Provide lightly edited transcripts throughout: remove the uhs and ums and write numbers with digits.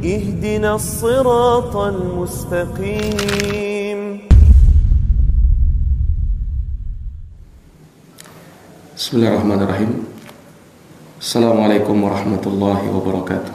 اهدنا الصراط المستقيم. Bismillahirrahmanirrahim. Assalamualaikum warahmatullahi wabarakatuh.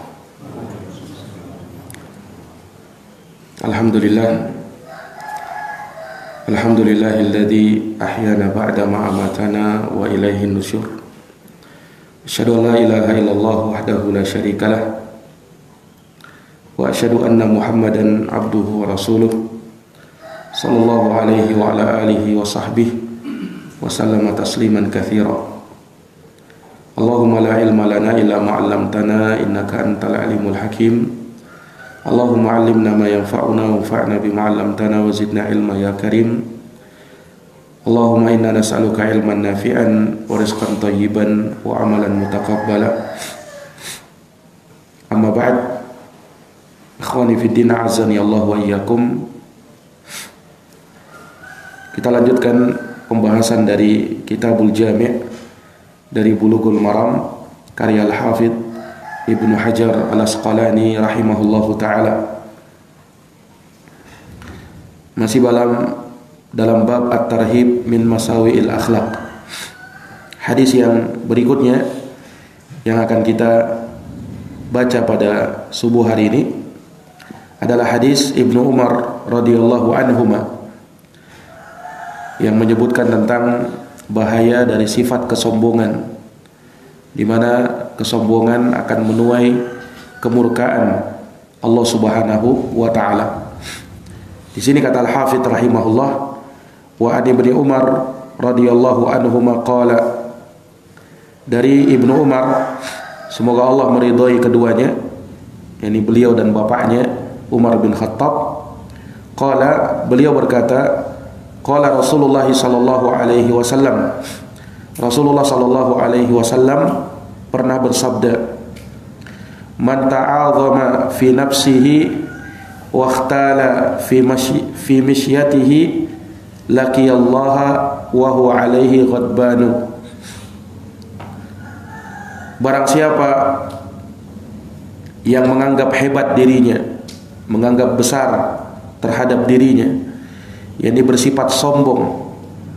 Alhamdulillahilladzi ahyana ba'da ma amatana wa ilaihin nusyur. Asyhadu an la ilaha illallah wahdahu la syarikalah wa asyhadu anna Muhammadan abduhu wa rasuluh sallallahu alaihi wa ala alihi wa sahbihi wa sallama tasliman katsira. Allahumma la ilma lana illa ma 'allamtana innaka antal alimul hakim. Allahumma 'allimna ma yanfa'una wanfa'na bima 'allamtana wa zidna ilma ya karim. Allahumma inna nas'aluka ilman nafi'an wa rizqan thayyiban wa amalan mutaqabbala. Amma ba'd. Ikhwani fid din, a'azzani Allah wa iyyakum. Kita lanjutkan pembahasan dari Kitabul Jami' dari Bulughul Maram karya Al-Hafidz Ibnu Hajar Al-Asqalani rahimahullahu taala. Masih dalam bab At-Tarhib min Masawi'il Akhlaq. Hadis yang berikutnya yang akan kita baca pada subuh hari ini adalah hadis Ibnu Umar radhiyallahu anhuma yang menyebutkan tentang bahaya dari sifat kesombongan, di mana kesombongan akan menuai kemurkaan Allah Subhanahu wa taala. Di sini kata Al-Hafidz rahimahullah, wa an Ibnu Umar radhiyallahu anhuma qala, dari Ibnu Umar, semoga Allah meridhai keduanya, yakni beliau dan bapaknya Umar bin Khattab. Qala, beliau berkata, qala Rasulullah sallallahu alaihi wasallam, Rasulullah sallallahu alaihi wasallam pernah bersabda, man ta'azama fi nafsihi wa ikhtala fi mishyatihi laqiyallaha wa huwa alaihi ghadbanu. Barang siapa yang menganggap hebat dirinya, menganggap besar terhadap dirinya, yakni bersifat sombong,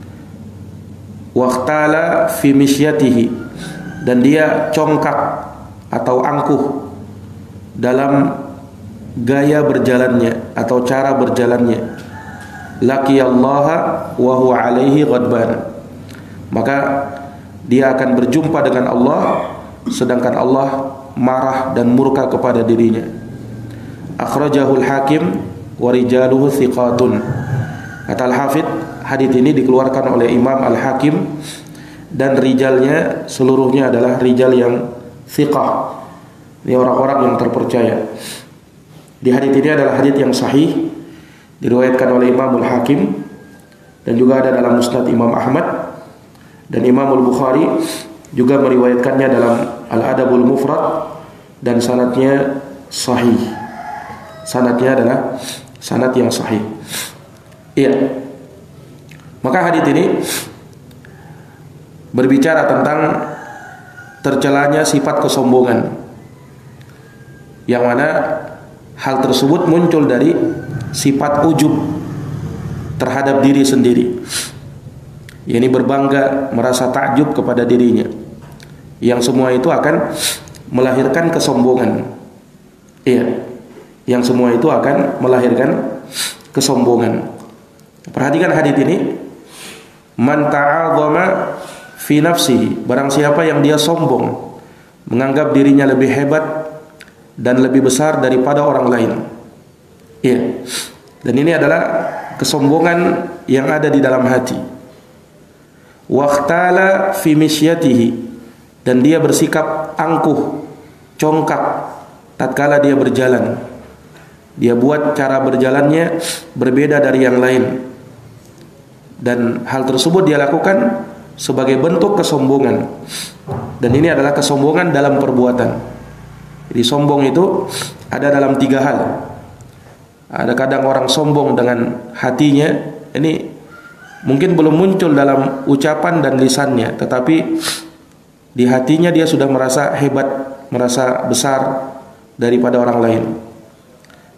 waqtala fi misyatihi, dan dia congkak atau angkuh dalam gaya berjalannya atau cara berjalannya, laqiyallaha wa huwa alaihi ghadban, maka dia akan berjumpa dengan Allah sedangkan Allah marah dan murka kepada dirinya. Akhrajahul Hakim wa rijaluhu thiqatun. Kata Al-Hafidz, hadis ini dikeluarkan oleh Imam Al-Hakim dan rijalnya seluruhnya adalah rijal yang thiqah. Ini orang-orang yang terpercaya. Di hadis ini adalah hadis yang sahih, diriwayatkan oleh Imam Al-Hakim dan juga ada dalam Musnad Imam Ahmad, dan Imam Al-Bukhari juga meriwayatkannya dalam Al-Adabul Mufrad dan sanadnya sahih. Sanadnya adalah sanad yang sahih. Iya. Maka hadis ini berbicara tentang tercelanya sifat kesombongan, yang mana hal tersebut muncul dari sifat ujub terhadap diri sendiri, yakni berbangga, merasa takjub kepada dirinya, yang semua itu akan melahirkan kesombongan. Iya, yang semua itu akan melahirkan kesombongan. Perhatikan hadis ini, man ta'azama fi nafsihi, barang siapa yang dia sombong, menganggap dirinya lebih hebat dan lebih besar daripada orang lain. Iya. Dan ini adalah kesombongan yang ada di dalam hati. Waqtala fi misyatihi, dan dia bersikap angkuh, congkak tatkala dia berjalan. Dia buat cara berjalannya berbeda dari yang lain, dan hal tersebut dia lakukan sebagai bentuk kesombongan. Dan ini adalah kesombongan dalam perbuatan. Jadi sombong itu ada dalam tiga hal. Ada kadang orang sombong dengan hatinya, ini mungkin belum muncul dalam ucapan dan lisannya, tetapi di hatinya dia sudah merasa hebat, merasa besar daripada orang lain.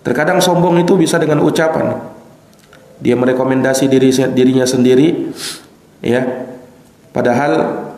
Terkadang sombong itu bisa dengan ucapan. Dia merekomendasi dirinya sendiri, ya. Padahal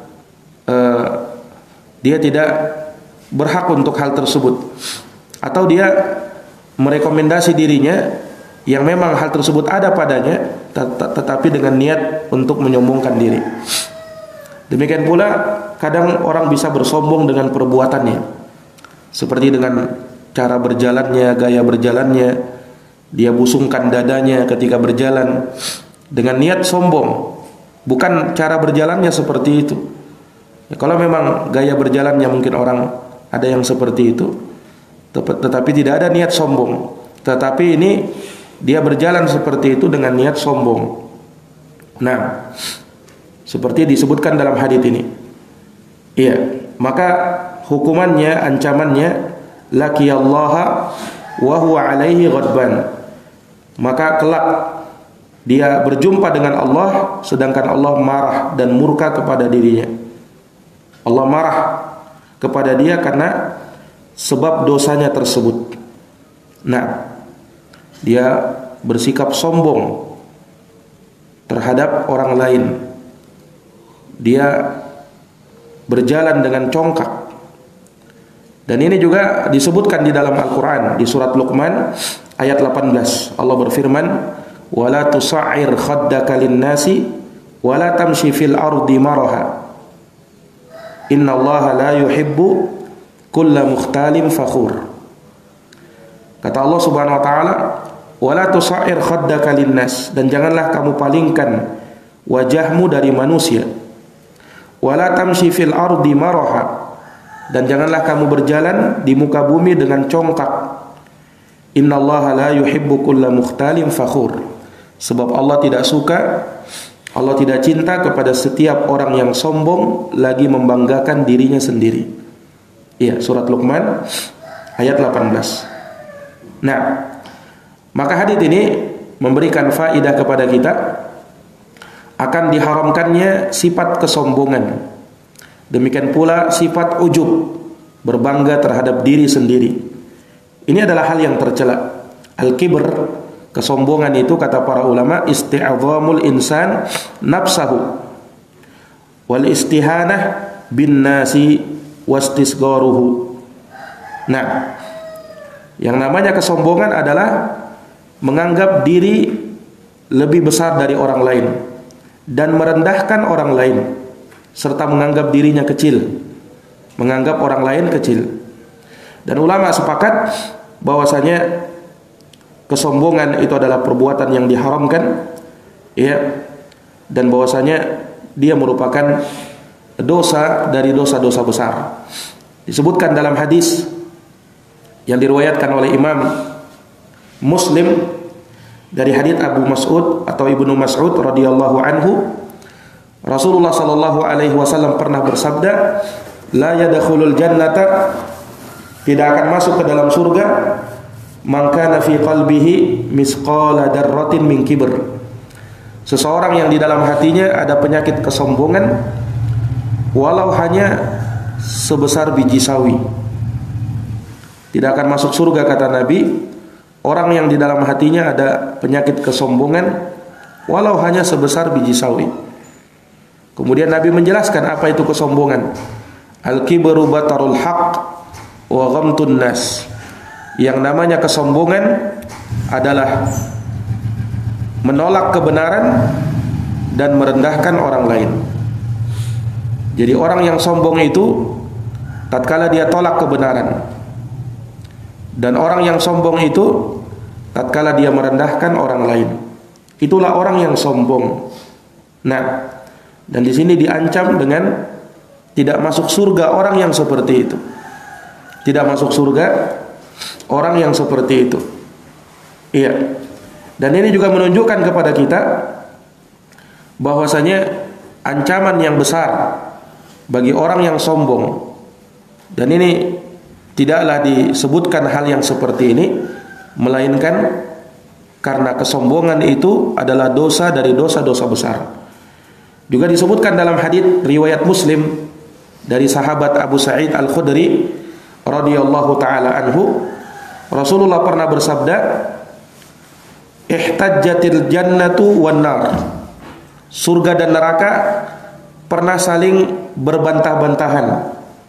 dia tidak berhak untuk hal tersebut. Atau dia merekomendasi dirinya yang memang hal tersebut ada padanya, tetapi dengan niat untuk menyombongkan diri. Demikian pula kadang orang bisa bersombong dengan perbuatannya, seperti dengan cara berjalannya, gaya berjalannya. Dia busungkan dadanya ketika berjalan dengan niat sombong. Bukan cara berjalannya seperti itu. Ya, kalau memang gaya berjalannya mungkin orang ada yang seperti itu, tetapi tidak ada niat sombong. Tetapi ini dia berjalan seperti itu dengan niat sombong. Nah, seperti disebutkan dalam hadis ini. Iya, maka hukumannya, ancamannya, laqiyallaha wa huwa alaihi ghadban. Maka kelak dia berjumpa dengan Allah sedangkan Allah marah dan murka kepada dirinya. Allah marah kepada dia karena sebab dosanya tersebut. Nah, dia bersikap sombong terhadap orang lain. Dia berjalan dengan congkak. Dan ini juga disebutkan di dalam Al-Quran, di surat Luqman ayat 18. Allah berfirman, "Wala tusa'ir khaddaka lin-nasi wala tamshi fil ardi maraha. Innallaha la yuhibbu kulla mukhtalin fakhur." Kata Allah Subhanahu wa taala, "Wala tusa'ir khaddaka lin-nas," dan janganlah kamu palingkan wajahmu dari manusia. "Wala tamshi fil ardi maraha," dan janganlah kamu berjalan di muka bumi dengan congkak. Innallaha la yuhibbu kulla mukhtalin fakhur. Sebab Allah tidak suka, Allah tidak cinta kepada setiap orang yang sombong lagi membanggakan dirinya sendiri. Iya, surat Luqman ayat 18. Nah, maka hadis ini memberikan faedah kepada kita akan diharamkannya sifat kesombongan. Demikian pula sifat ujub, berbangga terhadap diri sendiri. Ini adalah hal yang tercela. Al-kibr, kesombongan itu kata para ulama, isti'azamul insan nafsahu wal istihanah bin nasi wastisgharuhu. Nah, yang namanya kesombongan adalah menganggap diri lebih besar dari orang lain dan merendahkan orang lain, serta menganggap dirinya kecil, menganggap orang lain kecil. Dan ulama sepakat bahwasanya kesombongan itu adalah perbuatan yang diharamkan, ya, dan bahwasanya dia merupakan dosa dari dosa-dosa besar. Disebutkan dalam hadis yang diriwayatkan oleh Imam Muslim dari hadis Abu Mas'ud atau Ibnu Mas'ud radhiyallahu anhu, Rasulullah sallallahu alaihi wasallam pernah bersabda, "La yadkhulul jannata," tidak akan masuk ke dalam surga, "man kana fi qalbihi misqala darratin min kibr." Seseorang yang di dalam hatinya ada penyakit kesombongan walau hanya sebesar biji sawi. Tidak akan masuk surga kata Nabi orang yang di dalam hatinya ada penyakit kesombongan walau hanya sebesar biji sawi. Kemudian Nabi menjelaskan apa itu kesombongan. Al-kibru batarul haq wa ghamtun nas. Yang namanya kesombongan adalah menolak kebenaran dan merendahkan orang lain. Jadi orang yang sombong itu tatkala dia tolak kebenaran, dan orang yang sombong itu tatkala dia merendahkan orang lain. Itulah orang yang sombong. Nah, dan di sini diancam dengan tidak masuk surga orang yang seperti itu. Tidak masuk surga orang yang seperti itu. Iya. Dan ini juga menunjukkan kepada kita bahwasanya ancaman yang besar bagi orang yang sombong. Dan ini tidaklah disebutkan hal yang seperti ini, melainkan karena kesombongan itu adalah dosa dari dosa-dosa besar. Juga disebutkan dalam hadis riwayat Muslim dari sahabat Abu Sa'id Al-Khudri radhiyallahu taala anhu, Rasulullah pernah bersabda, ihtajjatil jannatu wan nar. Surga dan neraka pernah saling berbantah-bantahan.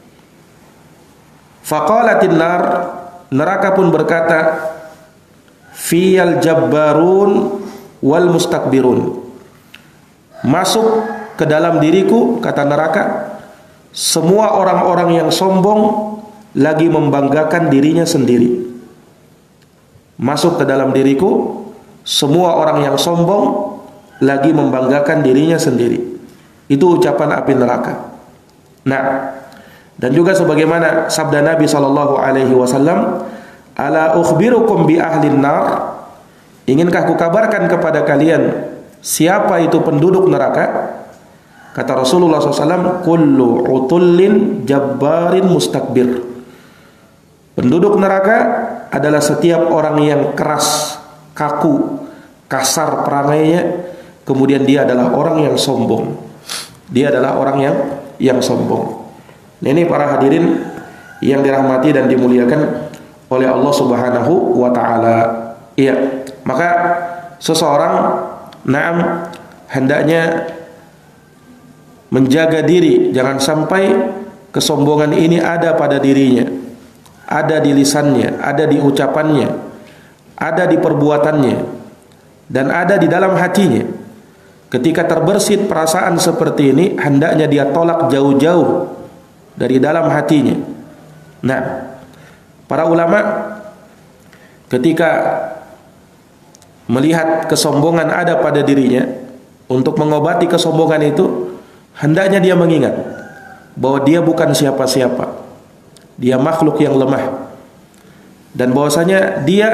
Faqalatin nar, neraka pun berkata, fiyal jabbarun wal mustakbirun. Masuk ke dalam diriku, kata neraka, semua orang-orang yang sombong lagi membanggakan dirinya sendiri. Masuk ke dalam diriku semua orang yang sombong lagi membanggakan dirinya sendiri. Itu ucapan api neraka. Nah, dan juga sebagaimana sabda Nabi SAW, ala ukhbirukum bi ahlin nar, inginkah kukabarkan kepada kalian siapa itu penduduk neraka? Kata Rasulullah SAW, kullu utullin jabbarin mustakbir. Penduduk neraka adalah setiap orang yang keras, kaku, kasar perangainya, kemudian dia adalah orang yang sombong. Dia adalah orang yang sombong. Nah, ini para hadirin yang dirahmati dan dimuliakan oleh Allah Subhanahu wa taala. Iya, maka seseorang hendaknya menjaga diri, jangan sampai kesombongan ini ada pada dirinya, ada di lisannya, ada di ucapannya, ada di perbuatannya, dan ada di dalam hatinya. Ketika terbersit perasaan seperti ini, hendaknya dia tolak jauh-jauh dari dalam hatinya. Nah, para ulama ketika melihat kesombongan ada pada dirinya, untuk mengobati kesombongan itu, hendaknya dia mengingat bahwa dia bukan siapa-siapa. Dia makhluk yang lemah. Dan bahwasanya dia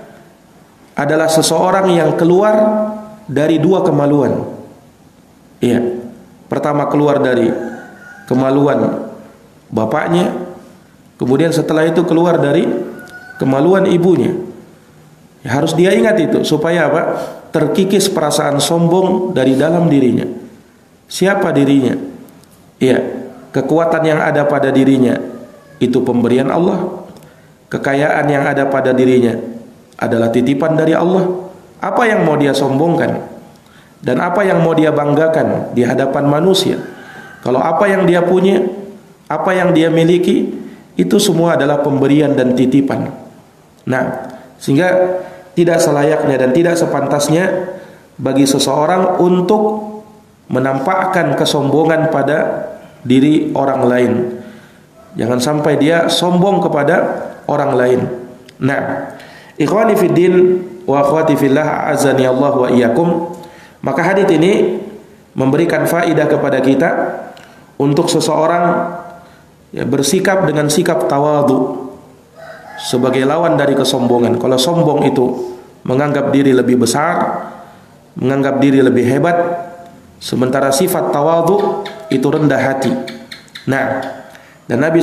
adalah seseorang yang keluar dari dua kemaluan. Iya. Pertama keluar dari kemaluan bapaknya, kemudian setelah itu keluar dari kemaluan ibunya. Ya, harus dia ingat itu supaya apa? Terkikis perasaan sombong dari dalam dirinya. Siapa dirinya? Iya, kekuatan yang ada pada dirinya itu pemberian Allah. Kekayaan yang ada pada dirinya adalah titipan dari Allah. Apa yang mau dia sombongkan dan apa yang mau dia banggakan di hadapan manusia? Kalau apa yang dia punya, apa yang dia miliki, itu semua adalah pemberian dan titipan. Nah, sehingga tidak selayaknya dan tidak sepantasnya bagi seseorang untuk menampakkan kesombongan pada diri orang lain. Jangan sampai dia sombong kepada orang lain. Nah, ikhwani fiddin wa akhwati fillah, azani Allah wa iyyakum. Maka hadits ini memberikan faedah kepada kita untuk seseorang ya, bersikap dengan sikap tawadhu sebagai lawan dari kesombongan. Kalau sombong itu menganggap diri lebih besar, menganggap diri lebih hebat, sementara sifat tawadhu itu rendah hati. Nah, dan Nabi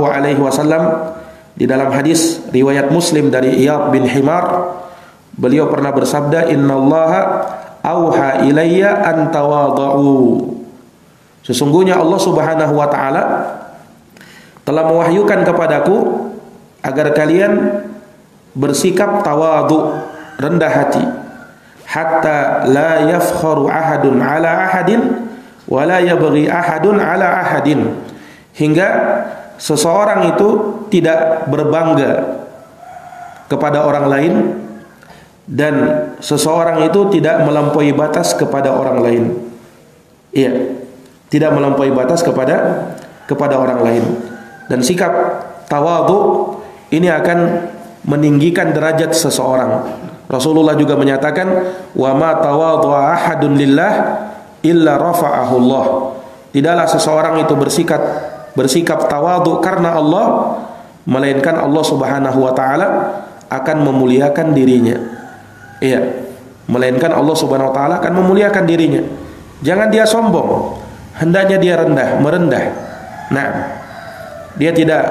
SAW di dalam hadis riwayat Muslim dari Iyad bin Himar, beliau pernah bersabda, innallaha auha ilayya an tawadhu. Sesungguhnya Allah Subhanahu wa taala telah mewahyukan kepadaku agar kalian bersikap tawadhu, rendah hati, hatta la yafkharu ahadun ala ahadin wa la yabghi ahadun ala ahadin, hingga seseorang itu tidak berbangga kepada orang lain dan seseorang itu tidak melampaui batas kepada orang lain. Iya, tidak melampaui batas kepada orang lain. Dan sikap tawadhu ini akan meninggikan derajat seseorang. Rasulullah juga menyatakan, wa ma tawadhu'a ahadun lillah illa rafa'ahu Allah. Tidaklah seseorang itu bersikap tawadhu karena Allah, melainkan Allah Subhanahu wa taala akan memuliakan dirinya. Iya, melainkan Allah Subhanahu wa taala akan memuliakan dirinya. Jangan dia sombong, hendaknya dia merendah. Nah, dia tidak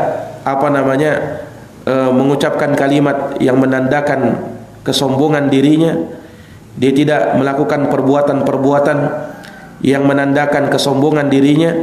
mengucapkan kalimat yang menandakan kesombongan dirinya. Dia tidak melakukan perbuatan-perbuatan yang menandakan kesombongan dirinya,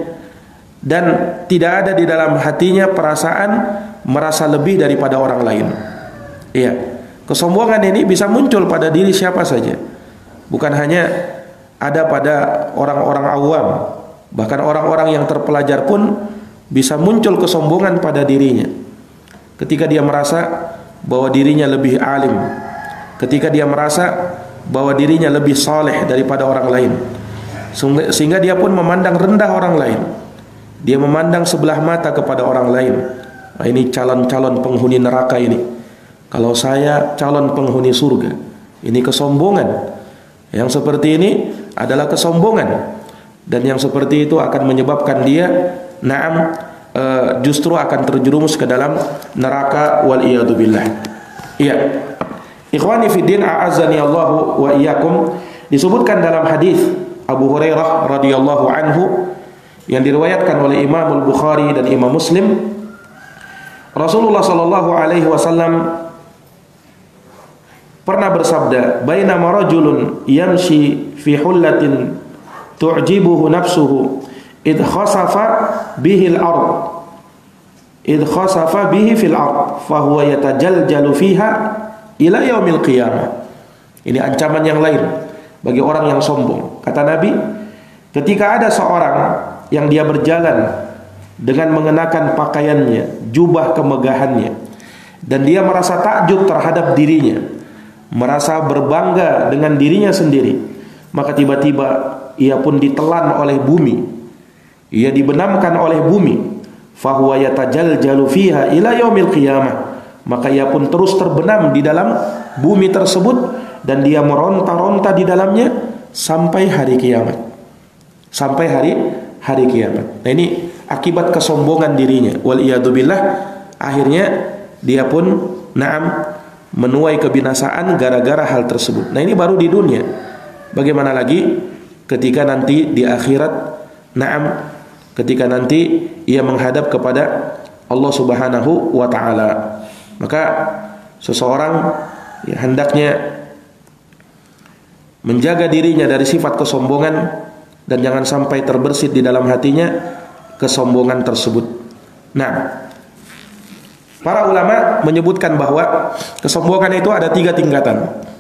dan tidak ada di dalam hatinya perasaan merasa lebih daripada orang lain. Iya, kesombongan ini bisa muncul pada diri siapa saja. Bukan hanya ada pada orang-orang awam, bahkan orang-orang yang terpelajar pun bisa muncul kesombongan pada dirinya. Ketika dia merasa bahwa dirinya lebih alim, ketika dia merasa bahwa dirinya lebih saleh daripada orang lain, sehingga dia pun memandang rendah orang lain. Dia memandang sebelah mata kepada orang lain. Nah, ini calon-calon penghuni neraka ini. Kalau saya calon penghuni surga, ini kesombongan. Yang seperti ini adalah kesombongan, dan yang seperti itu akan menyebabkan dia justru akan terjerumus ke dalam neraka wal iyadu billah. Iya. Ikhwani fi din, a'azzani Allahu wa iyyakum, disebutkan dalam hadis Abu Hurairah radhiyallahu anhu yang diriwayatkan oleh Imam Al-Bukhari dan Imam Muslim, Rasulullah sallallahu alaihi wasallam pernah bersabda, "Bainama rajulun yamshi fi hullatin tu'jibuhu nafsuhu id khasafa bihi al-ard id khasafa bihi fil ard fa huwa yatajaljalu fiha ila yaumil qiyamah." Ini ancaman yang lain bagi orang yang sombong. Kata Nabi, ketika ada seorang yang dia berjalan dengan mengenakan pakaiannya, jubah kemegahannya, dan dia merasa takjub terhadap dirinya, merasa berbangga dengan dirinya sendiri, maka tiba-tiba ia pun ditelan oleh bumi, ia dibenamkan oleh bumi, fahuwa yatajaljalu fiha ila yaumil qiyamah, maka ia pun terus terbenam di dalam bumi tersebut dan dia meronta-ronta di dalamnya sampai hari kiamat. Sampai hari kiamat. Nah, ini akibat kesombongan dirinya. Wal iyadu billah, akhirnya dia pun menuai kebinasaan gara-gara hal tersebut. Nah, ini baru di dunia. Bagaimana lagi ketika nanti di akhirat? Ketika nanti ia menghadap kepada Allah Subhanahu wa taala. Maka seseorang hendaknya menjaga dirinya dari sifat kesombongan dan jangan sampai terbersit di dalam hatinya kesombongan tersebut. Nah, para ulama menyebutkan bahwa kesombongan itu ada 3 tingkatan.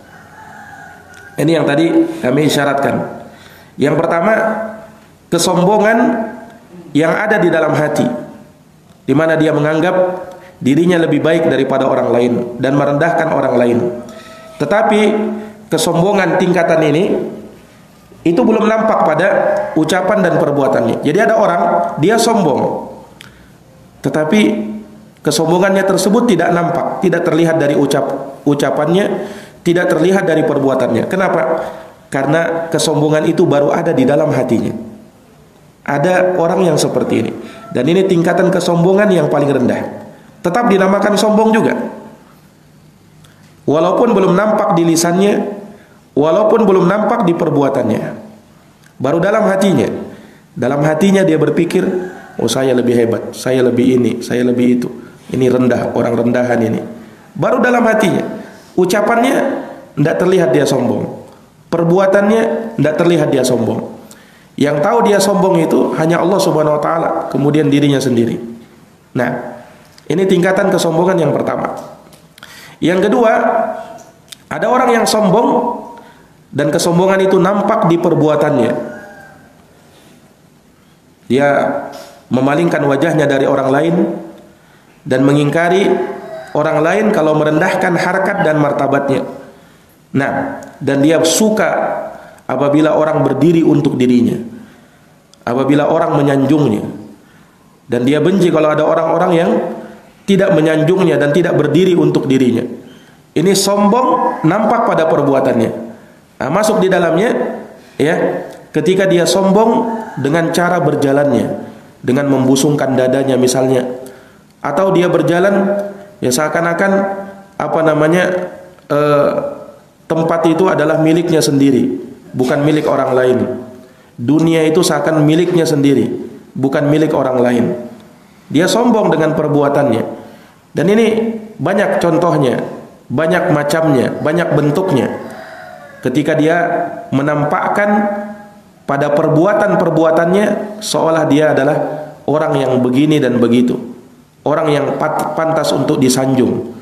Ini yang tadi kami isyaratkan. Yang pertama, kesombongan yang ada di dalam hati, di mana dia menganggap dirinya lebih baik daripada orang lain dan merendahkan orang lain. Tetapi kesombongan tingkatan ini itu belum nampak pada ucapan dan perbuatannya. Jadi ada orang dia sombong, tetapi kesombongannya tersebut tidak nampak, tidak terlihat dari ucapannya, tidak terlihat dari perbuatannya. Kenapa? Karena kesombongan itu baru ada di dalam hatinya. Ada orang yang seperti ini, dan ini tingkatan kesombongan yang paling rendah. Tetap dinamakan sombong juga, walaupun belum nampak di lisannya, walaupun belum nampak di perbuatannya. Baru dalam hatinya. Dalam hatinya dia berpikir, oh saya lebih hebat, saya lebih ini, saya lebih itu. Ini rendah, orang rendahan ini. Baru dalam hatinya. Ucapannya tidak terlihat dia sombong, perbuatannya tidak terlihat dia sombong. Yang tahu dia sombong itu hanya Allah Subhanahu wa taala, kemudian dirinya sendiri. Nah, ini tingkatan kesombongan yang pertama. Yang kedua, ada orang yang sombong dan kesombongan itu nampak di perbuatannya. Dia memalingkan wajahnya dari orang lain dan mengingkari orang lain kalau merendahkan harkat dan martabatnya. Nah, dan dia suka apabila orang berdiri untuk dirinya, apabila orang menyanjungnya, dan dia benci kalau ada orang-orang yang tidak menyanjungnya dan tidak berdiri untuk dirinya. Ini sombong nampak pada perbuatannya. Nah, masuk di dalamnya ya, ketika dia sombong dengan cara berjalannya, dengan membusungkan dadanya misalnya, atau dia berjalan ya seakan-akan tempat itu adalah miliknya sendiri, bukan milik orang lain. Dunia itu seakan miliknya sendiri, bukan milik orang lain. Dia sombong dengan perbuatannya. Dan ini banyak contohnya, banyak macamnya, banyak bentuknya. Ketika dia menampakkan pada perbuatan-perbuatannya seolah dia adalah orang yang begini dan begitu, orang yang pantas untuk disanjung,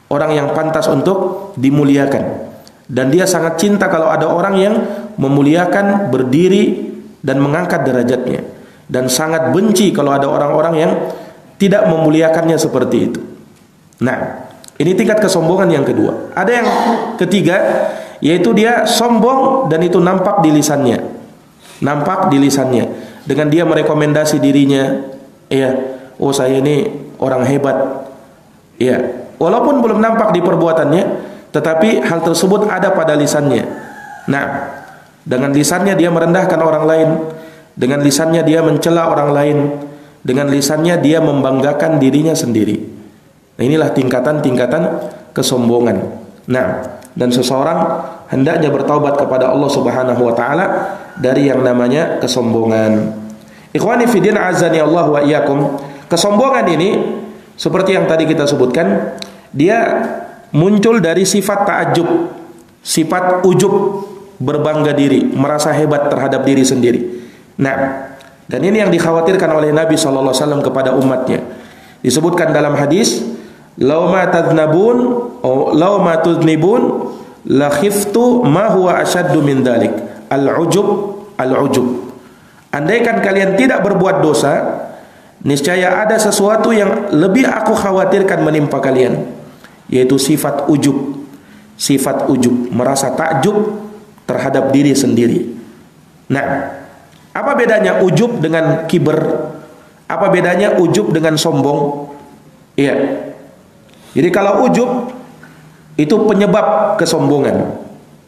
orang yang pantas untuk dimuliakan. Dan dia sangat cinta kalau ada orang yang memuliakan, berdiri dan mengangkat derajatnya, dan sangat benci kalau ada orang-orang yang tidak memuliakannya seperti itu. Nah, ini tingkat kesombongan yang kedua. Ada yang ketiga, yaitu dia sombong dan itu nampak di lisannya. Nampak di lisannya. Dengan dia merekomendasi dirinya, ya, oh saya ini orang hebat. Ya, walaupun belum nampak di perbuatannya, tetapi hal tersebut ada pada lisannya. Nah, dengan lisannya dia merendahkan orang lain, dengan lisannya dia mencela orang lain, dengan lisannya dia membanggakan dirinya sendiri. Nah, inilah tingkatan-tingkatan kesombongan. Nah, dan seseorang hendaknya bertaubat kepada Allah Subhanahu wa taala dari yang namanya kesombongan. Ikhwani fi din azani Allah wa iyyakum. Kesombongan ini seperti yang tadi kita sebutkan, dia muncul dari sifat ta'ajub, sifat ujub, berbangga diri, merasa hebat terhadap diri sendiri. Nah, dan ini yang dikhawatirkan oleh Nabi SAW kepada umatnya. Disebutkan dalam hadis, "Law ma tadnabun, law ma tudnibun, la khiftu ma huwa ashaddu min dzalik." Al-ujub, al-ujub. Andaikan kalian tidak berbuat dosa, niscaya ada sesuatu yang lebih aku khawatirkan menimpa kalian, yaitu sifat ujub. Sifat ujub, merasa takjub terhadap diri sendiri. Nah, apa bedanya ujub dengan kiber? Apa bedanya ujub dengan sombong? Iya. Jadi kalau ujub itu penyebab kesombongan.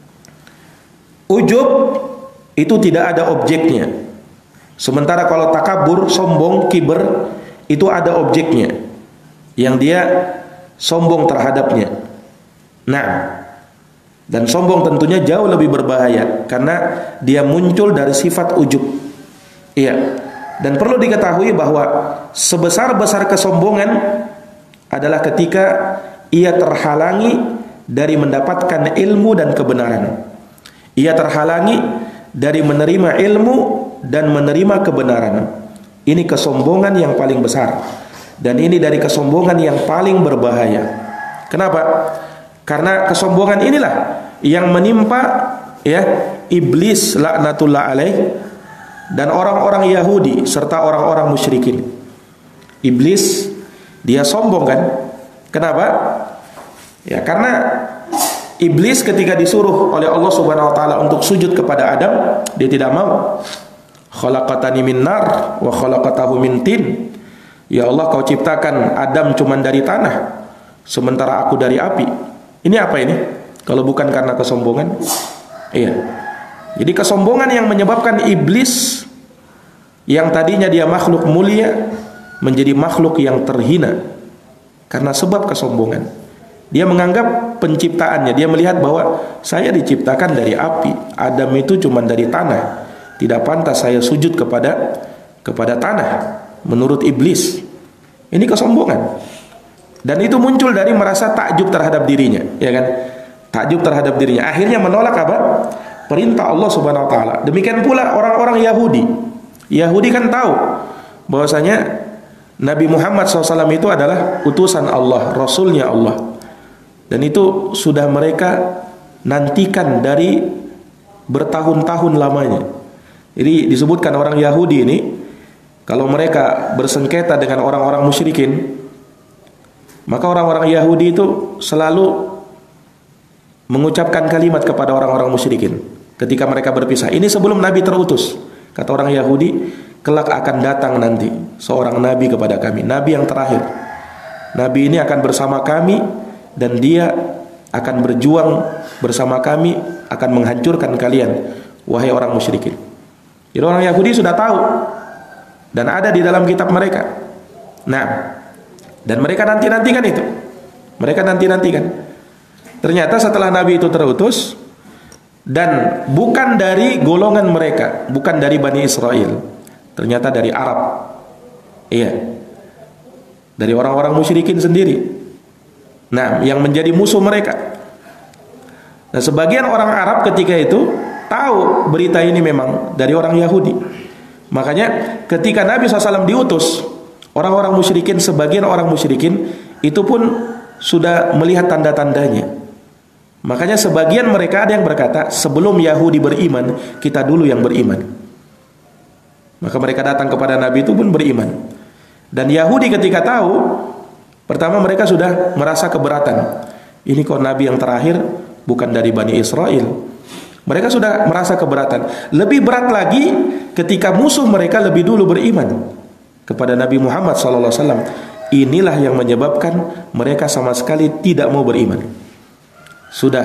Ujub itu tidak ada objeknya. Sementara kalau takabur, sombong, kiber itu ada objeknya yang dia sombong terhadapnya. Nah, dan sombong tentunya jauh lebih berbahaya karena dia muncul dari sifat ujub. Iya. Dan perlu diketahui bahwa sebesar-besar kesombongan adalah ketika ia terhalangi dari mendapatkan ilmu dan kebenaran. Ia terhalangi dari menerima ilmu dan menerima kebenaran. Ini kesombongan yang paling besar. Dan ini dari kesombongan yang paling berbahaya. Kenapa? Karena kesombongan inilah yang menimpa ya iblis laknatullah alaih dan orang-orang Yahudi serta orang-orang musyrikin. Iblis dia sombong kan? Kenapa? Ya karena iblis ketika disuruh oleh Allah Subhanahu wa taala untuk sujud kepada Adam, dia tidak mau. Khalaqatani min nar wa khalaqatahu min tin. Ya Allah, kau ciptakan Adam cuman dari tanah, sementara aku dari api. Ini apa ini? Kalau bukan karena kesombongan? Iya. Jadi kesombongan yang menyebabkan iblis yang tadinya dia makhluk mulia menjadi makhluk yang terhina karena sebab kesombongan. Dia menganggap penciptaannya, dia melihat bahwa saya diciptakan dari api, Adam itu cuma dari tanah. Tidak pantas saya sujud kepada tanah menurut iblis. Ini kesombongan. Dan itu muncul dari merasa takjub terhadap dirinya, ya kan? Takjub terhadap dirinya. Akhirnya menolak apa? Perintah Allah Subhanahu wa taala. Demikian pula orang-orang Yahudi. Yahudi kan tahu bahwasanya Nabi Muhammad SAW itu adalah utusan Allah, rasulnya Allah. Dan itu sudah mereka nantikan dari bertahun-tahun lamanya. Jadi disebutkan orang Yahudi ini kalau mereka bersengketa dengan orang-orang musyrikin, maka orang-orang Yahudi itu selalu mengucapkan kalimat kepada orang-orang musyrikin ketika mereka berpisah. Ini sebelum Nabi terutus. Kata orang Yahudi, kelak akan datang nanti seorang Nabi kepada kami, Nabi yang terakhir. Nabi ini akan bersama kami dan dia akan berjuang bersama kami, akan menghancurkan kalian, wahai orang musyrikin. Jadi orang Yahudi sudah tahu dan ada di dalam kitab mereka. Nah, dan mereka nanti-nantikan itu. Mereka nanti-nantikan. Ternyata setelah Nabi itu terutus dan bukan dari golongan mereka, bukan dari Bani Israel, ternyata dari Arab. Iya. Dari orang-orang musyrikin sendiri. Nah, yang menjadi musuh mereka. Nah, sebagian orang Arab ketika itu tahu berita ini memang dari orang Yahudi. Makanya ketika Nabi SAW diutus, orang-orang musyrikin, sebagian orang musyrikin itu pun sudah melihat tanda-tandanya. Makanya sebagian mereka ada yang berkata, sebelum Yahudi beriman, kita dulu yang beriman. Maka mereka datang kepada Nabi itu pun beriman. Dan Yahudi ketika tahu, pertama mereka sudah merasa keberatan. Ini kok Nabi yang terakhir bukan dari Bani Israel. Mereka sudah merasa keberatan. Lebih berat lagi ketika musuh mereka lebih dulu beriman kepada Nabi Muhammad SAW. Inilah yang menyebabkan mereka sama sekali tidak mau beriman. Sudah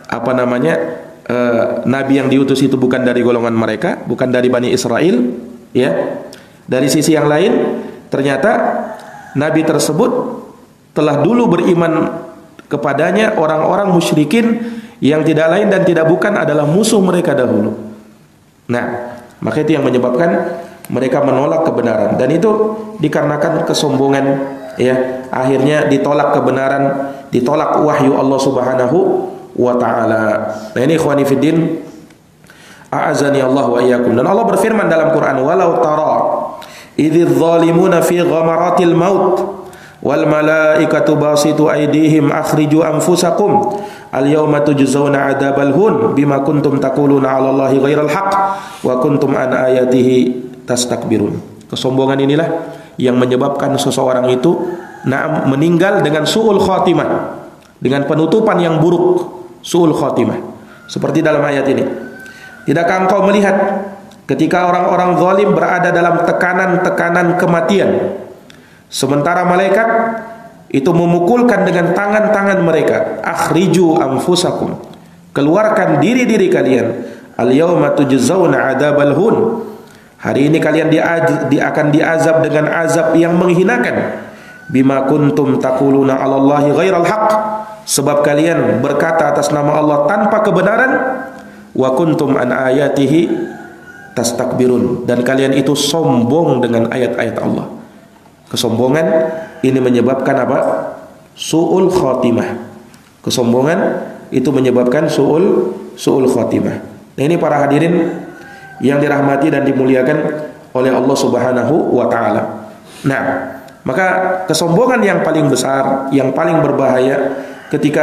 Nabi yang diutus itu bukan dari golongan mereka, bukan dari Bani Israel, ya. Dari sisi yang lain, ternyata Nabi tersebut telah dulu beriman kepadanya orang-orang musyrikin yang tidak lain dan tidak bukan adalah musuh mereka dahulu. Nah, maka itu yang menyebabkan mereka menolak kebenaran, dan itu dikarenakan kesombongan, ya. Akhirnya ditolak kebenaran, ditolak wahyu Allah Subhanahu wa taala. Nah, ini ikhwani fiddin, a'azani Allah wa iyyakum. Dan Allah berfirman dalam Quran, walau tara idzidz zalimuna fi ghamaratil maut wal malaikatu basitu aydihim akhriju anfusakum al yawma tujzauna adzabal hun bima kuntum taquluna 'ala Allahi ghairal haqq wa kuntum an ayatihi tastakbirun. Kesombongan inilah yang menyebabkan seseorang itu meninggal dengan su'ul khatimah, dengan penutupan yang buruk, su'ul khatimah. Seperti dalam ayat ini, tidakkah engkau melihat ketika orang-orang zalim berada dalam tekanan-tekanan kematian, sementara malaikat itu memukulkan dengan tangan-tangan mereka, akhriju anfusakum, keluarkan diri-diri kalian, al yauma tujzauna adzabal hun, hari ini kalian akan diazab dengan azab yang menghinakan, bima kuntum taquluna 'ala Allahi ghairal haqq, sebab kalian berkata atas nama Allah tanpa kebenaran, wa kuntum an ayatihi tastakbirun, dan kalian itu sombong dengan ayat-ayat Allah. Kesombongan ini menyebabkan apa? Su'ul khatimah. Kesombongan itu menyebabkan su'ul khatimah. Nah, ini para hadirin yang dirahmati dan dimuliakan oleh Allah Subhanahu wa taala. Nah, maka kesombongan yang paling besar, yang paling berbahaya ketika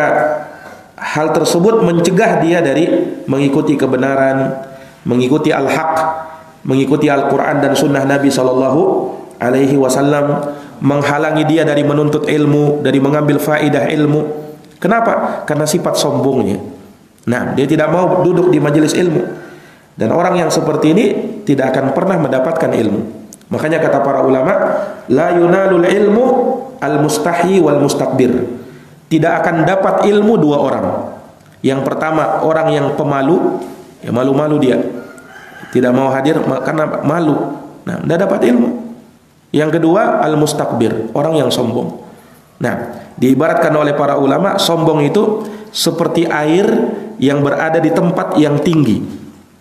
hal tersebut mencegah dia dari mengikuti kebenaran, mengikuti al-haq, mengikuti Al-Quran dan sunnah Nabi Sallallahu Alaihi Wasallam, menghalangi dia dari menuntut ilmu, dari mengambil faidah ilmu. Kenapa? Karena sifat sombongnya. Nah, dia tidak mau duduk di majelis ilmu. Dan orang yang seperti ini tidak akan pernah mendapatkan ilmu. Makanya kata para ulama, la yunalul ilmu al-mustahi wal mustakbir. Tidak akan dapat ilmu dua orang. Yang pertama, orang yang pemalu, ya malu-malu dia, tidak mau hadir karena malu. Nah, tidak dapat ilmu. Yang kedua, al-mustakbir, orang yang sombong. Nah, diibaratkan oleh para ulama, sombong itu seperti air yang berada di tempat yang tinggi.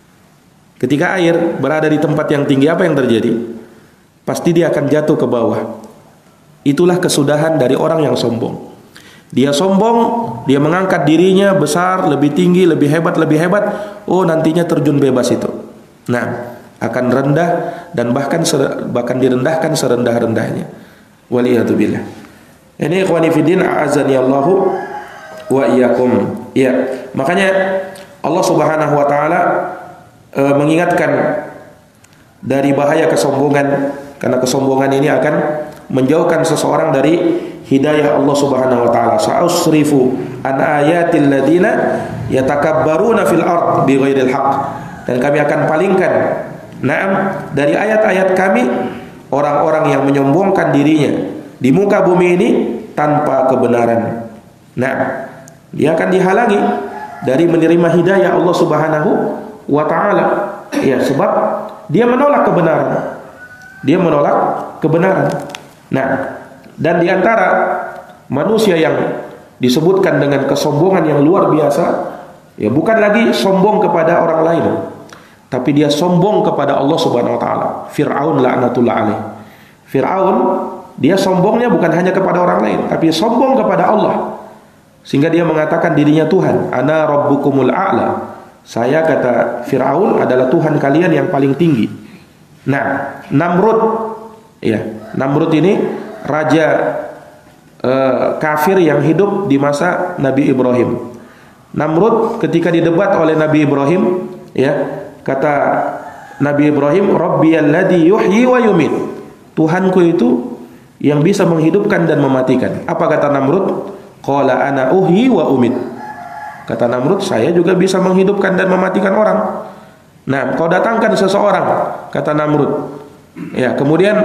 Ketika air berada di tempat yang tinggi, apa yang terjadi? Pasti dia akan jatuh ke bawah. Itulah kesudahan dari orang yang sombong. Dia sombong, dia mengangkat dirinya besar, lebih tinggi, lebih hebat. Oh, nantinya terjun bebas itu. Nah, akan rendah dan bahkan direndahkan serendah-rendahnya. Waliyatubillah. Ini ikhwani fiddin, a'azani Allahu wa iyyakum. Ya, makanya Allah Subhanahu wa taala mengingatkan dari bahaya kesombongan, karena kesombongan ini akan menjauhkan seseorang dari hidayah Allah Subhanahu wa taala. Sa'usrifu an ayatil ladina yatakabbaruna fil ard bighairil haqq. Dan kami akan palingkan dari ayat-ayat kami orang-orang yang menyombongkan dirinya di muka bumi ini tanpa kebenaran. Nah, dia akan dihalangi dari menerima hidayah Allah Subhanahu wa ta'ala, ya, sebab dia menolak kebenaran. Dia menolak kebenaran. Nah, dan diantara manusia yang disebutkan dengan kesombongan yang luar biasa, ya, bukan lagi sombong kepada orang lain, tapi dia sombong kepada Allah Subhanahu wa ta'ala. Fir'aun laknatullah alaih. Fir'aun, dia sombongnya bukan hanya kepada orang lain, tapi sombong kepada Allah, sehingga dia mengatakan dirinya Tuhan. Ana rabbukumul a'la. Saya, kata Fir'aun, adalah Tuhan kalian yang paling tinggi. Nah, Namrud, ya, Namrud ini raja kafir yang hidup di masa Nabi Ibrahim. Namrud ketika didebat oleh Nabi Ibrahim, ya, kata Nabi Ibrahim, Rabbiyalladzi yuhyi wa yumit. Tuhanku itu yang bisa menghidupkan dan mematikan. Apa kata Namrud? Qala ana uhyi wa umit. Kata Namrud, saya juga bisa menghidupkan dan mematikan orang. Nah, kau datangkan seseorang, kata Namrud. Ya, kemudian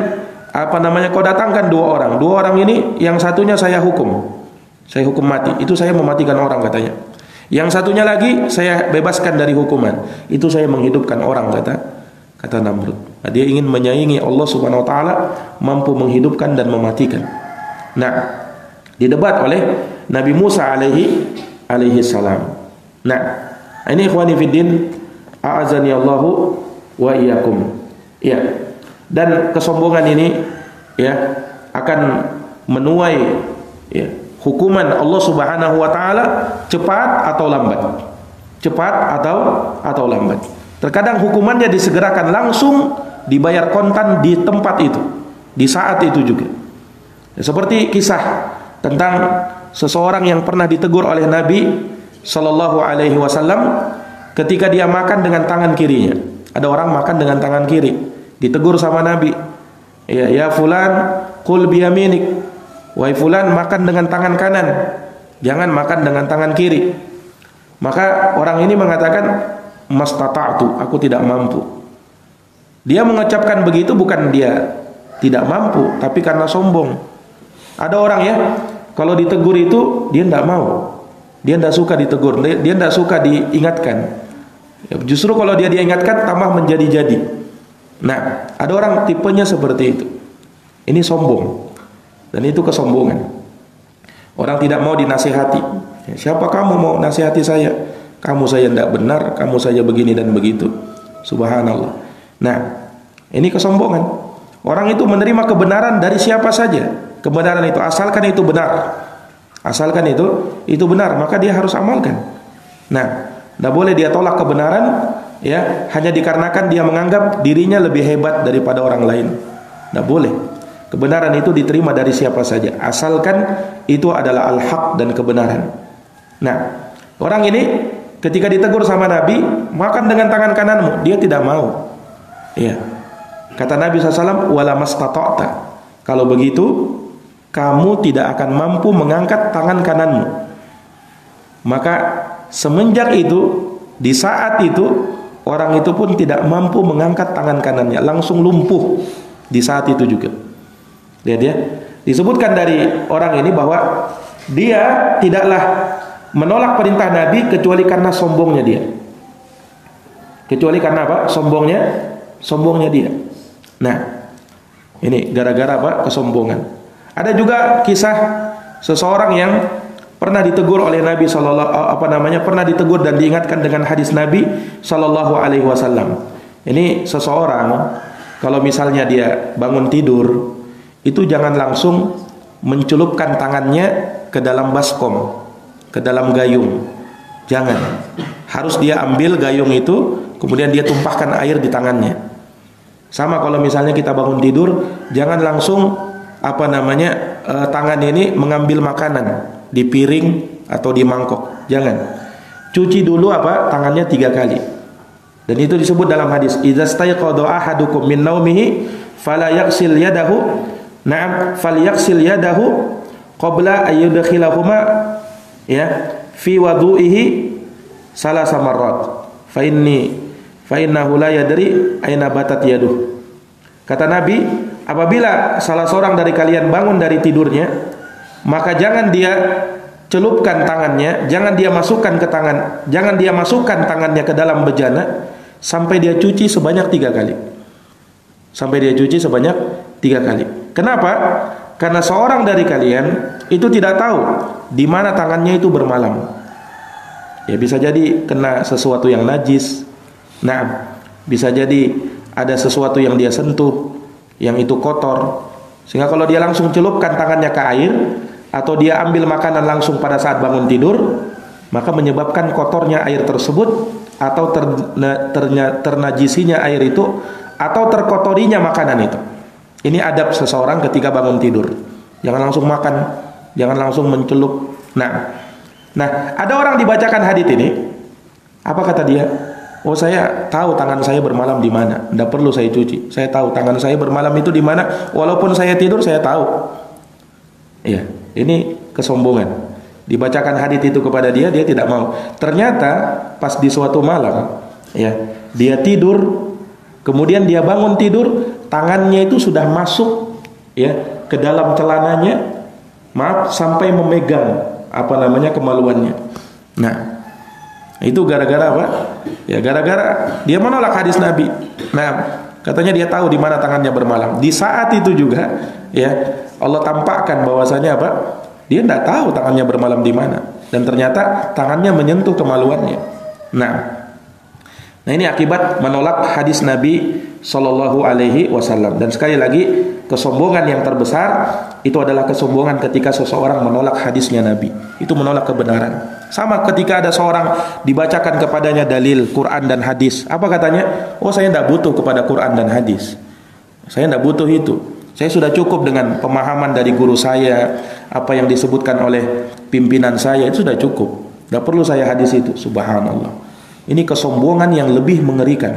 kau datangkan dua orang. Dua orang ini yang satunya saya hukum. Saya hukum mati. Itu saya mematikan orang katanya. Yang satunya lagi saya bebaskan dari hukuman. Itu saya menghidupkan orang kata Namrud. Nah, dia ingin menyaingi Allah Subhanahu wa taala mampu menghidupkan dan mematikan. Nah, didebat oleh Nabi Musa alaihi salam. Nah, ini ikhwani fiddin, a'azani Allahu wa iyyakum. Ya. Dan kesombongan ini ya akan menuai ya hukuman Allah Subhanahu wa taala cepat atau lambat. Cepat atau lambat. Terkadang hukumannya disegerakan langsung, dibayar kontan di tempat itu, di saat itu juga. Ya, seperti kisah tentang seseorang yang pernah ditegur oleh Nabi sallallahu alaihi wasallam ketika dia makan dengan tangan kirinya. Ada orang makan dengan tangan kiri, ditegur sama Nabi. Ya fulan, qul biyaminik. Wahai fulan, makan dengan tangan kanan. Jangan makan dengan tangan kiri. Maka orang ini mengatakan, mastata'tu, aku tidak mampu. Dia mengucapkan begitu bukan dia tidak mampu, tapi karena sombong. Ada orang ya, kalau ditegur itu dia tidak mau. Dia tidak suka ditegur, dia tidak suka diingatkan. Justru kalau dia diingatkan tambah menjadi-jadi. Nah, ada orang tipenya seperti itu. Ini sombong. Dan itu kesombongan. Orang tidak mau dinasihati. Siapa kamu mau nasihati saya? Kamu saya tidak benar, kamu saja begini dan begitu. Subhanallah. Nah, ini kesombongan. Orang itu menerima kebenaran dari siapa saja. Kebenaran itu asalkan itu benar. Asalkan itu benar, maka dia harus amalkan. Nah, tidak boleh dia tolak kebenaran ya hanya dikarenakan dia menganggap dirinya lebih hebat daripada orang lain. Tidak boleh. Kebenaran itu diterima dari siapa saja, asalkan itu adalah al-haq dan kebenaran. Nah, orang ini ketika ditegur sama Nabi, makan dengan tangan kananmu, dia tidak mau. Ya. Kata Nabi SAW, wala mastata'ta. Kalau begitu, kamu tidak akan mampu mengangkat tangan kananmu. Maka semenjak itu, di saat itu, orang itu pun tidak mampu mengangkat tangan kanannya, langsung lumpuh di saat itu juga. Lihat ya, disebutkan dari orang ini bahwa dia tidaklah menolak perintah Nabi kecuali karena sombongnya dia. Kecuali karena apa? Sombongnya dia. Nah, ini gara-gara apa? Kesombongan. Ada juga kisah seseorang yang pernah ditegur oleh Nabi pernah ditegur dan diingatkan dengan hadis Nabi sallallahu alaihi wasallam. Ini seseorang kalau misalnya dia bangun tidur, itu jangan langsung mencelupkan tangannya ke dalam baskom, ke dalam gayung. Jangan. Harus dia ambil gayung itu, kemudian dia tumpahkan air di tangannya. Sama kalau misalnya kita bangun tidur, jangan langsung tangan ini mengambil makanan di piring atau di mangkok. Jangan. Cuci dulu tangannya 3 kali. Dan itu disebut dalam hadis, idza stayqadha ahadukum min naumihi fala yaghsil yadahu falyaksil yadahu qabla ayyudkhilahuma ya fi wudu'ihi salasa marrat fa innahu la yadri aina batat yaduh. Kata Nabi, apabila salah seorang dari kalian bangun dari tidurnya, maka jangan dia celupkan tangannya, jangan dia masukkan tangannya ke dalam bejana sampai dia cuci sebanyak 3 kali. Sampai dia cuci sebanyak 3 kali. Kenapa? Karena seorang dari kalian itu tidak tahu di mana tangannya itu bermalam. Ya bisa jadi kena sesuatu yang najis. Nah, bisa jadi ada sesuatu yang dia sentuh yang itu kotor. Sehingga kalau dia langsung celupkan tangannya ke air atau dia ambil makanan langsung pada saat bangun tidur, maka menyebabkan kotornya air tersebut atau ternajisinya air itu atau terkotorinya makanan itu. Ini adab seseorang ketika bangun tidur. Jangan langsung makan jangan langsung mencelup. Nah, ada orang dibacakan hadis ini, apa kata dia? Oh, saya tahu tangan saya bermalam di mana, tidak perlu saya cuci. Saya tahu tangan saya bermalam itu di mana, walaupun saya tidur saya tahu. Ya, ini kesombongan. Dibacakan hadis itu kepada dia, dia tidak mau. Ternyata pas di suatu malam, ya, dia tidur, kemudian dia bangun tidur, tangannya itu sudah masuk, ya, ke dalam celananya, sampai memegang kemaluannya. Nah, itu gara-gara apa? Ya, gara-gara dia menolak hadis Nabi. Nah, katanya dia tahu di mana tangannya bermalam. Di saat itu juga, ya, Allah tampakkan bahwasanya apa? Dia tidak tahu tangannya bermalam di mana, dan ternyata tangannya menyentuh kemaluannya. Nah, ini akibat menolak hadis Nabi Shallallahu Alaihi Wasallam. Dan sekali lagi, kesombongan yang terbesar itu adalah kesombongan ketika seseorang menolak hadisnya Nabi. Itu menolak kebenaran. Sama ketika ada seorang dibacakan kepadanya dalil Quran dan hadis, apa katanya? Oh, saya tidak butuh kepada Quran dan hadis. Saya tidak butuh itu. Saya sudah cukup dengan pemahaman dari guru saya, apa yang disebutkan oleh pimpinan saya, itu sudah cukup. Tidak perlu saya hadis itu. Subhanallah. Ini kesombongan yang lebih mengerikan.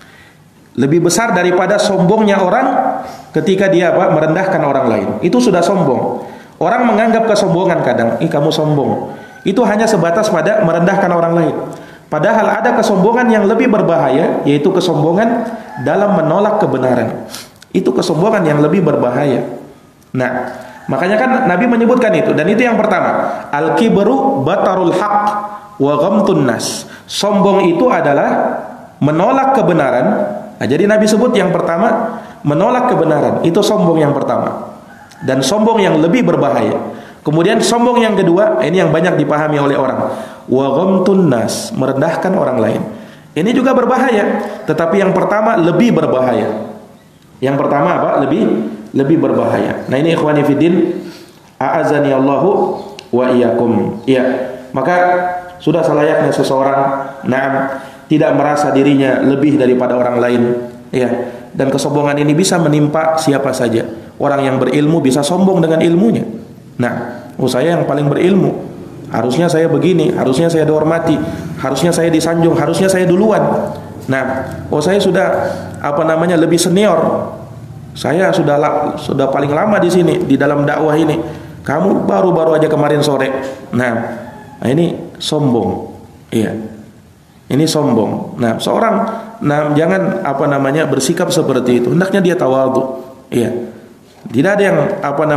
Lebih besar daripada sombongnya orang ketika dia merendahkan orang lain. Itu sudah sombong. Orang menganggap kesombongan kadang, kamu sombong. Itu hanya sebatas pada merendahkan orang lain. Padahal ada kesombongan yang lebih berbahaya, yaitu kesombongan dalam menolak kebenaran. Itu kesombongan yang lebih berbahaya. Nah, makanya kan Nabi menyebutkan itu, dan itu yang pertama. Al-kibru batarul haq wa ghamtun nas. Sombong itu adalah menolak kebenaran. Nah, jadi Nabi sebut yang pertama, menolak kebenaran. Itu sombong yang pertama. Dan sombong yang lebih berbahaya. Kemudian sombong yang kedua, ini yang banyak dipahami oleh orang. Wa ghamtun nas, merendahkan orang lain. Ini juga berbahaya, tetapi yang pertama lebih berbahaya. Yang pertama apa? Lebih berbahaya. Nah, ini ikhwani fiddin, a'azani Allahu wa iyyakum. Ya, maka sudah selayaknya seseorang tidak merasa dirinya lebih daripada orang lain, ya. Dan kesombongan ini bisa menimpa siapa saja. Orang yang berilmu bisa sombong dengan ilmunya. Nah, saya yang paling berilmu, harusnya saya begini, harusnya saya dihormati, harusnya saya disanjung, harusnya saya duluan. Nah, saya sudah lebih senior. Saya sudah paling lama di sini di dalam dakwah ini. Kamu baru aja kemarin sore. Nah, ini sombong. Iya. Ini sombong. Nah, seorang jangan bersikap seperti itu. Hendaknya dia tawadhu. Iya. Tidak ada yang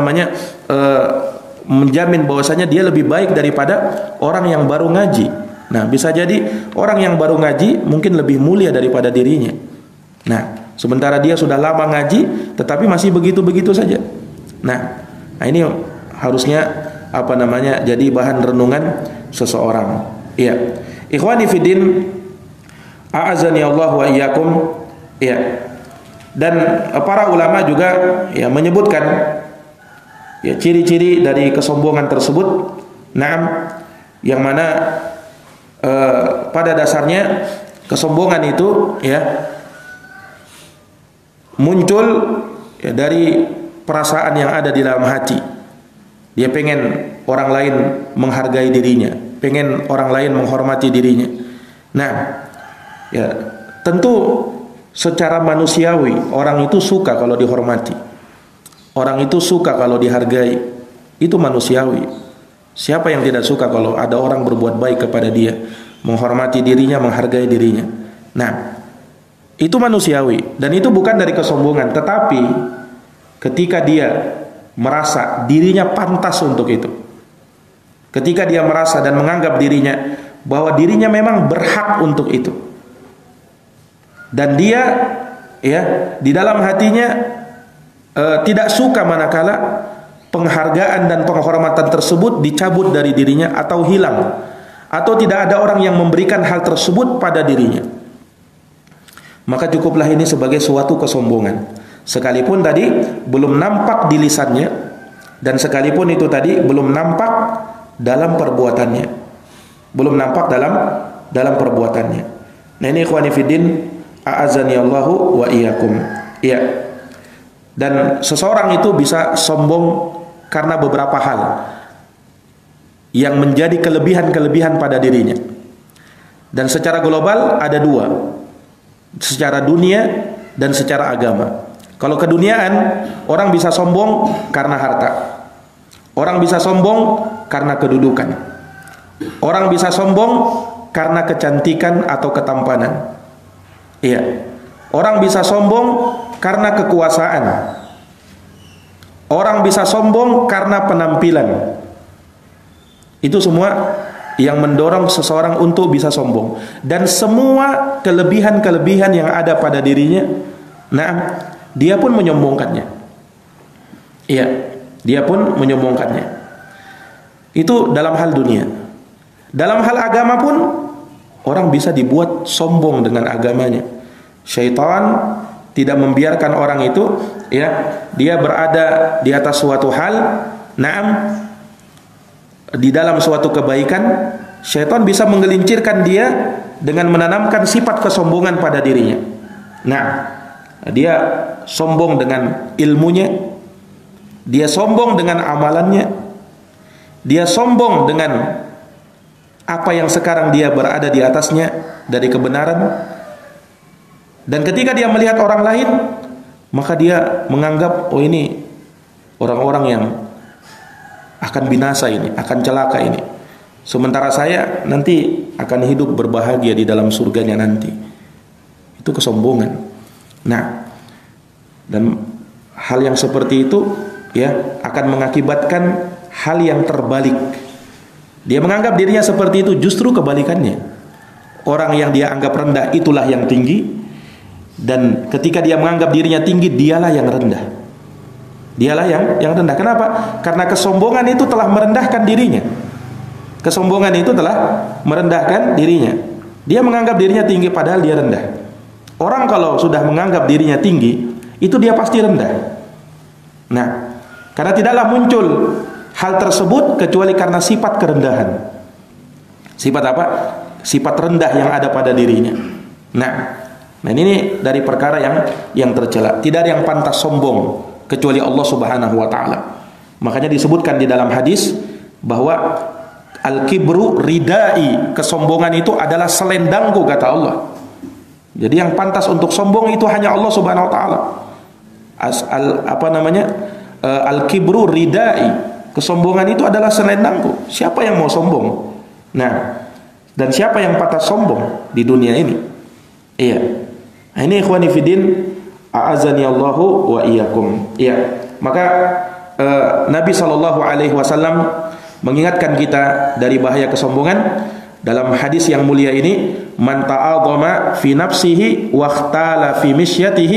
menjamin bahwasanya dia lebih baik daripada orang yang baru ngaji. Nah, bisa jadi orang yang baru ngaji mungkin lebih mulia daripada dirinya. Nah, sementara dia sudah lama ngaji tetapi masih begitu-begitu saja. Nah, ini harusnya jadi bahan renungan seseorang. Iya. Ikhwani fiddin, a'azani Allah wa iyyakum. Iya. Dan para ulama juga menyebutkan ciri-ciri dari kesombongan tersebut. Yang mana pada dasarnya kesombongan itu muncul dari perasaan yang ada di dalam hati. Dia pengen orang lain menghargai dirinya, pengen orang lain menghormati dirinya. Nah, tentu secara manusiawi orang itu suka kalau dihormati. Orang itu suka kalau dihargai. Itu manusiawi. Siapa yang tidak suka kalau ada orang berbuat baik kepada dia, menghormati dirinya, menghargai dirinya. Nah, itu manusiawi dan itu bukan dari kesombongan, tetapi ketika dia merasa dirinya pantas untuk itu, ketika dia merasa dan menganggap dirinya bahwa dirinya memang berhak untuk itu, dan dia di dalam hatinya tidak suka manakala penghargaan dan penghormatan tersebut dicabut dari dirinya atau hilang, atau tidak ada orang yang memberikan hal tersebut pada dirinya, maka cukuplah ini sebagai suatu kesombongan. Sekalipun tadi belum nampak di lisannya, dan sekalipun itu tadi belum nampak dalam perbuatannya, belum nampak dalam perbuatannya. Nah, ini ikhwani fiddin, a'azani Allahu wa iyyakum. Iya. Dan seseorang itu bisa sombong karena beberapa hal. yang menjadi kelebihan-kelebihan pada dirinya. Dan secara global ada dua, secara dunia dan secara agama. Kalau keduniaan, orang bisa sombong karena harta, orang bisa sombong karena kedudukan, orang bisa sombong karena kecantikan atau ketampanan. Iya, orang bisa sombong karena kekuasaan, orang bisa sombong karena penampilan. Itu semua yang mendorong seseorang untuk bisa sombong. Dan semua kelebihan-kelebihan yang ada pada dirinya, nah, dia pun menyombongkannya. Iya, dia pun menyombongkannya. Itu dalam hal dunia. Dalam hal agama pun orang bisa dibuat sombong dengan agamanya. Syaitan tidak membiarkan orang itu, ya, dia berada di atas suatu hal, naam, di dalam suatu kebaikan. Syaitan bisa menggelincirkan dia dengan menanamkan sifat kesombongan pada dirinya. Nah, dia sombong dengan ilmunya, dia sombong dengan amalannya, dia sombong dengan apa yang sekarang dia berada di atasnya dari kebenaran. Dan ketika dia melihat orang lain, maka dia menganggap, oh ini orang-orang yang akan binasa ini, akan celaka ini. Sementara saya nanti akan hidup berbahagia di dalam surganya nanti. Itu kesombongan. Nah, dan hal yang seperti itu, ya, akan mengakibatkan hal yang terbalik. Dia menganggap dirinya seperti itu, justru kebalikannya. Orang yang dia anggap rendah itulah yang tinggi, dan ketika dia menganggap dirinya tinggi, dialah yang rendah. Dialah yang rendah. Kenapa? Karena kesombongan itu telah merendahkan dirinya. Kesombongan itu telah merendahkan dirinya. Dia menganggap dirinya tinggi padahal dia rendah. Orang kalau sudah menganggap dirinya tinggi, itu dia pasti rendah. Nah, karena tidaklah muncul hal tersebut kecuali karena sifat kerendahan. Sifat apa? Sifat rendah yang ada pada dirinya. Nah, ini dari perkara yang tercela. Tidak ada yang pantas sombong kecuali Allah Subhanahu wa taala. Makanya disebutkan di dalam hadis bahwa al-kibru ridai, kesombongan itu adalah selendangku, kata Allah. Jadi yang pantas untuk sombong itu hanya Allah Subhanahu wa taala. Al-kibru ridai, kesombongan itu adalah selendangku. Siapa yang mau sombong? Nah, dan siapa yang pantas sombong di dunia ini? Iya. Nah, ini ikhwani fiddin, a'azani Allahu wa iyyakum. Iya. Maka Nabi SAW mengingatkan kita dari bahaya kesombongan dalam hadis yang mulia ini, man ta'adhama fi nafsihi wa ikhtala fi misyatihi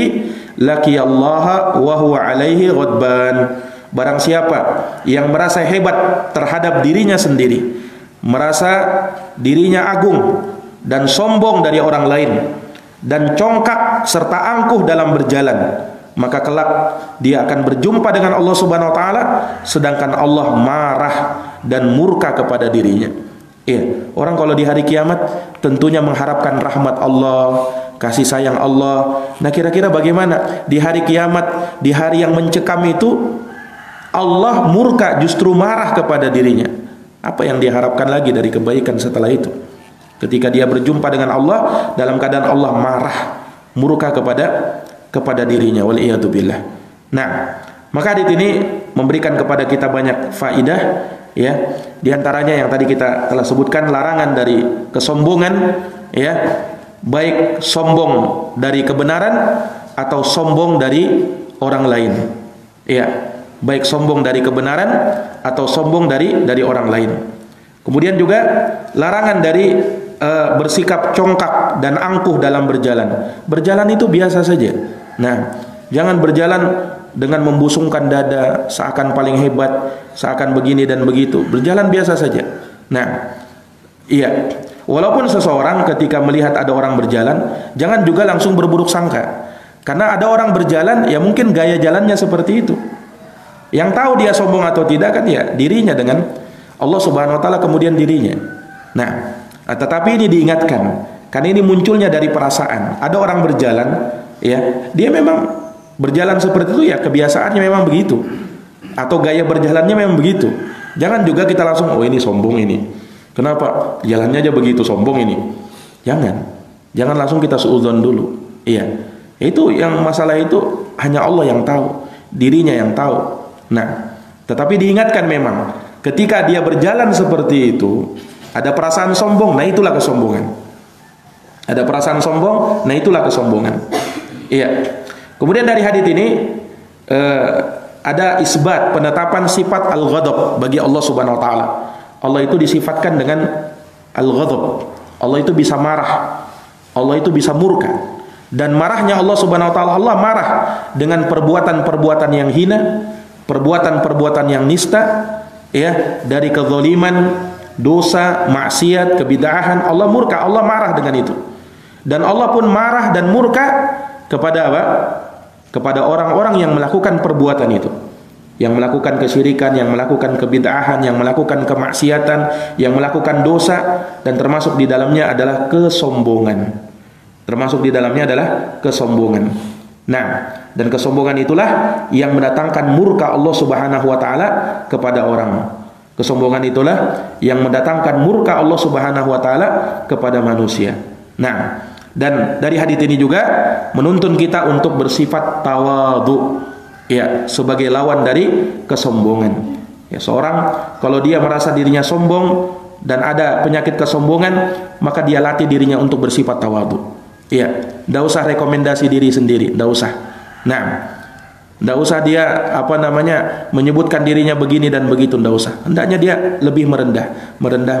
laqiyallaha wa huwa alaihi ghadban. Barang siapa yang merasa hebat terhadap dirinya sendiri, merasa dirinya agung dan sombong dari orang lain, dan congkak serta angkuh dalam berjalan, maka kelak dia akan berjumpa dengan Allah Subhanahu wa taala sedangkan Allah marah dan murka kepada dirinya. Iya, orang kalau di hari kiamat tentunya mengharapkan rahmat Allah, kasih sayang Allah. Nah, kira-kira bagaimana di hari kiamat, di hari yang mencekam itu Allah murka, justru marah kepada dirinya? Apa yang diharapkan lagi dari kebaikan setelah itu? Ketika dia berjumpa dengan Allah dalam keadaan Allah marah, murka kepada dirinya, wal iyadu billah. Nah, maka hadits ini memberikan kepada kita banyak faidah, ya. Di antaranya yang tadi kita telah sebutkan, larangan dari kesombongan, ya, baik sombong dari kebenaran atau sombong dari orang lain, ya, baik sombong dari kebenaran atau sombong dari orang lain. Kemudian juga larangan dari bersikap congkak dan angkuh dalam berjalan. Berjalan itu biasa saja. Nah, jangan berjalan dengan membusungkan dada, seakan paling hebat, seakan begini dan begitu. Berjalan biasa saja. Nah, iya. Walaupun seseorang ketika melihat ada orang berjalan, jangan juga langsung berburuk sangka. Karena ada orang berjalan, ya mungkin gaya jalannya seperti itu. Yang tahu dia sombong atau tidak kan ya dirinya dengan Allah Subhanahu wa taala, kemudian dirinya. Nah, tetapi ini diingatkan, karena ini munculnya dari perasaan. Ada orang berjalan, ya, dia memang berjalan seperti itu, ya kebiasaannya memang begitu, atau gaya berjalannya memang begitu. Jangan juga kita langsung, oh ini sombong ini. Kenapa? Jalannya aja begitu sombong ini. Jangan langsung kita suudzon dulu. Iya. Itu yang masalah itu hanya Allah yang tahu, dirinya yang tahu. Nah, tetapi diingatkan memang ketika dia berjalan seperti itu, ada perasaan sombong, nah itulah kesombongan. Ada perasaan sombong, nah itulah kesombongan. Iya. Kemudian dari hadits ini ada isbat penetapan sifat al-ghadab bagi Allah Subhanahu wa taala. Allah itu disifatkan dengan al-ghadab. Allah itu bisa marah. Allah itu bisa murka. Dan marahnya Allah Subhanahu wa taala, Allah marah dengan perbuatan-perbuatan yang hina, perbuatan-perbuatan yang nista, ya, dari kezaliman, dosa, maksiat, kebid'ahan. Allah murka, Allah marah dengan itu. Dan Allah pun marah dan murka kepada apa? Kepada orang-orang yang melakukan perbuatan itu, yang melakukan kesyirikan, yang melakukan kebid'ahan, yang melakukan kemaksiatan, yang melakukan dosa, dan termasuk di dalamnya adalah kesombongan. Termasuk di dalamnya adalah kesombongan. Nah, dan kesombongan itulah yang mendatangkan murka Allah Subhanahu wa taala kepada orang. Kesombongan itulah yang mendatangkan murka Allah Subhanahu wa taala kepada manusia. Nah, dan dari hadits ini juga menuntun kita untuk bersifat tawadhu, ya, sebagai lawan dari kesombongan. Ya, seorang kalau dia merasa dirinya sombong dan ada penyakit kesombongan, maka dia latih dirinya untuk bersifat tawadhu. Ya, tidak usah rekomendasi diri sendiri, tidak usah. Nah, tidak usah dia menyebutkan dirinya begini dan begitu, tidak usah. Hendaknya dia lebih merendah.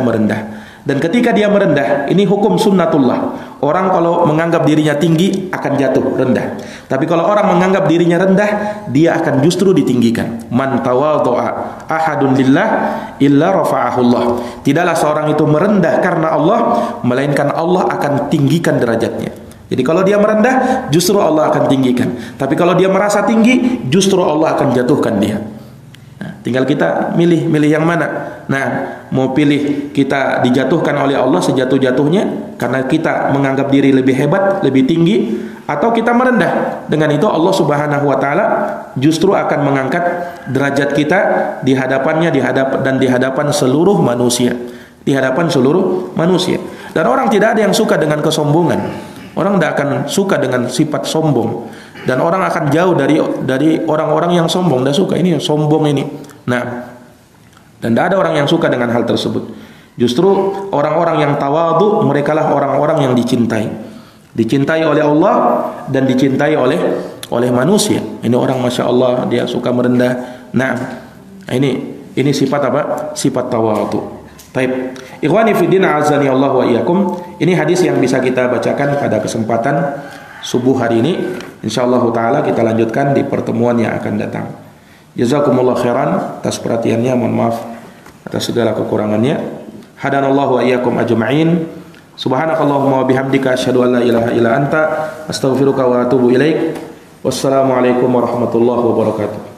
Dan ketika dia merendah, ini hukum sunnatullah. Orang kalau menganggap dirinya tinggi akan jatuh rendah. Tapi kalau orang menganggap dirinya rendah, dia akan justru ditinggikan. Man tawadhu'a ahadun lillah illa rafa'ahullah. Tidaklah seorang itu merendah karena Allah, melainkan Allah akan tinggikan derajatnya. Jadi kalau dia merendah, justru Allah akan tinggikan. Tapi kalau dia merasa tinggi, justru Allah akan jatuhkan dia. Nah, tinggal kita milih yang mana. Nah, mau pilih kita dijatuhkan oleh Allah sejatuh-jatuhnya karena kita menganggap diri lebih hebat, lebih tinggi, atau kita merendah. Dengan itu Allah Subhanahu wa taala justru akan mengangkat derajat kita di hadapannya, dan di hadapan seluruh manusia. Di hadapan seluruh manusia. Dan orang tidak ada yang suka dengan kesombongan. Orang tidak akan suka dengan sifat sombong. Dan orang akan jauh dari orang-orang yang sombong. Tidak suka, ini sombong ini. Nah, dan tidak ada orang yang suka dengan hal tersebut. Justru orang-orang yang tawadhu, mereka lah orang-orang yang dicintai. Dicintai oleh Allah dan dicintai oleh manusia. Ini orang Masya Allah, dia suka merendah. Nah, ini sifat apa? Sifat tawadhu. Baik. Ikhwani fi din azani Allah wa iyyakum. Ini hadis yang bisa kita bacakan pada kesempatan subuh hari ini. Insyaallah taala kita lanjutkan di pertemuan yang akan datang. Jazakumullah khairan atas perhatiannya, mohon maaf atas segala kekurangannya. Hadanallahu wa iyyakum ajma'in. Subhanakallahumma wa bihamdika asyhadu an la ilaha illa anta astaghfiruka wa atubu ilaik. Wassalamualaikum warahmatullahi wabarakatuh.